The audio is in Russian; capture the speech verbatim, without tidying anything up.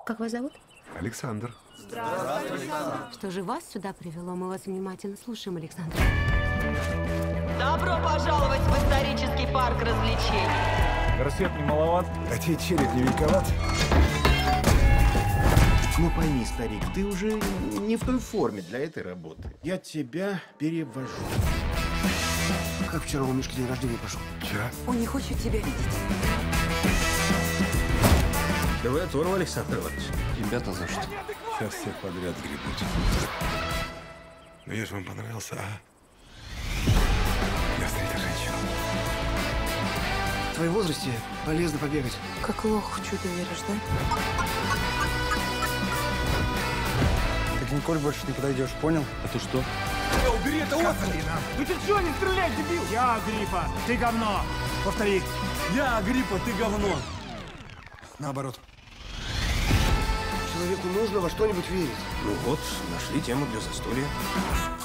Как вас зовут? Александр. Здравствуйте, Александр. Что же вас сюда привело? Мы вас внимательно слушаем, Александр. Добро пожаловать в исторический парк развлечений. Рассвет не маловат? А тебе череп не великоват? Ну пойми, старик, ты уже не в той форме для этой работы. Я тебя перевожу. Как вчера у Мишки день рождения пошел? Вчера? Он не хочет тебя видеть. Давай оторву, Александр Иванович. Ребята, за что? Сейчас всех подряд гребут. Ну я же вам понравился, а? Я встретил женщину. В твоем возрасте полезно побегать. Как лох в чудо веришь, да? Ты к Николь больше не подойдешь, понял? А ты что? Убери это остров! Ну ты что, не стреляй, дебил? Я Агриппа, ты говно. Повтори. Я Агриппа, ты говно. Наоборот. Человеку нужно во что-нибудь верить. Ну вот, нашли тему для застолья.